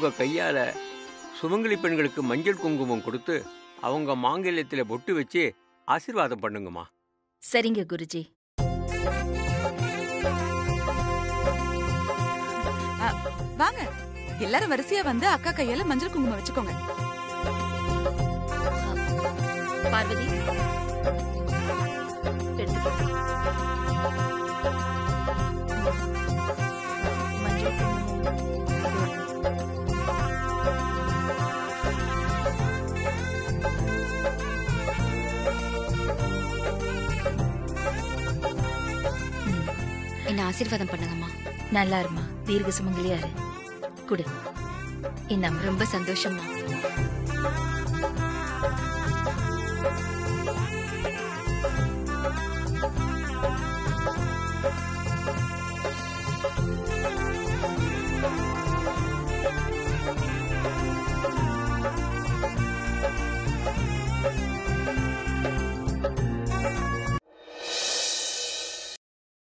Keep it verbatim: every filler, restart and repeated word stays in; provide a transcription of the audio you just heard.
உங்க கையால சுமங்கலி பெண்களுக்கு மஞ்சள் குங்குமம் கொடுத்து அவங்க மாங்கல்யத்துல பொட்டு வச்சு ஆசீர்வாதம் பண்ணுங்கம்மா. சரிங்க குருஜி. வாங்க எல்லாரும் வரிசையா வந்து அக்கா கையால மஞ்சள் குங்குமம் வச்சுக்கோங்க. பார்வதி மஞ்சள் என்ன ஆசீர்வாதம் பண்ணுங்கம்மா. நல்லா இருமா, தீர்க்க சுமங்கலியா இரு. குடு. இந்த ரொம்ப சந்தோஷம்மா.